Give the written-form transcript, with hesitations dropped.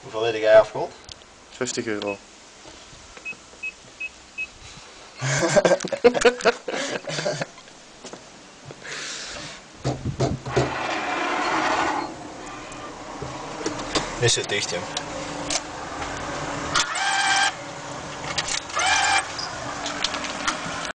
Hoeveel heb jij afgerold? €50. Is het dicht, joh.